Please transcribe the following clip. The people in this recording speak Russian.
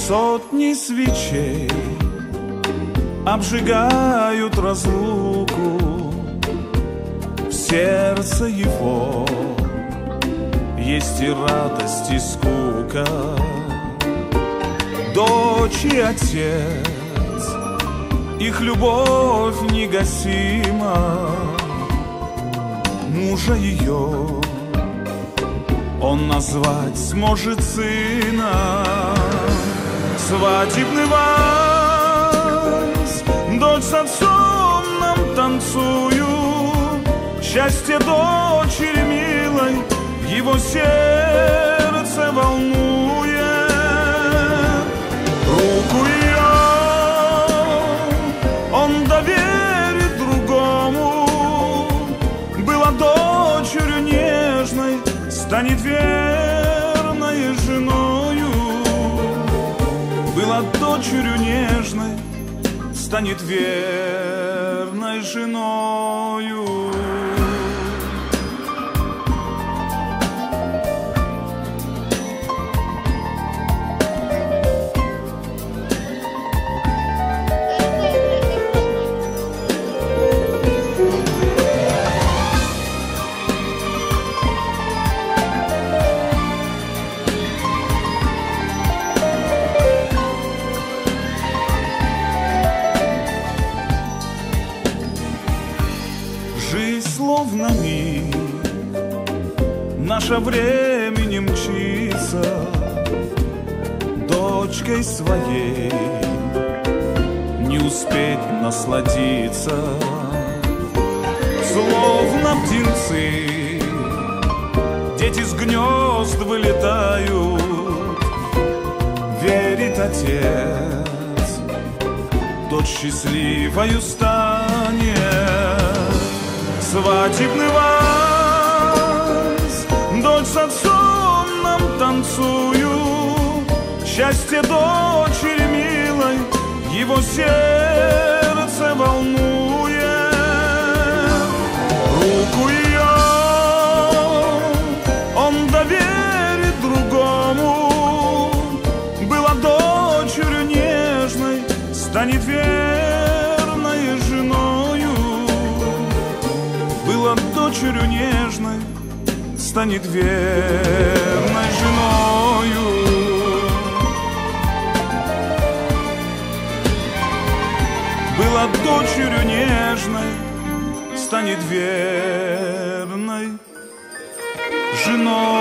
Сотни свечей обжигают разлуку. В сердце его есть и радость, и скука. Дочь и отец, их любовь негасима. Мужа ее он назвать сможет сына. Свадебный вальс дочь с отцом нам танцуют. Счастье дочери милой его сердце волнует. Руку ее он доверит другому. Была дочерью нежной, станет верной женою. Была дочерью нежной, станет верной женою. Словно миг, наше времени мчится. Дочкой своей не успеть насладиться. Словно птенцы, дети с гнезд вылетают. Верит отец, дочь счастливою станет. Свадебный вальс дочь с отцом нам танцуют. Счастье дочери милой его сердце волнует. Руку ее он доверит другому. Была дочерью нежной, станет верной женою. Была дочерью нежной, станет верной женою. Была дочерью нежной, станет верной женой.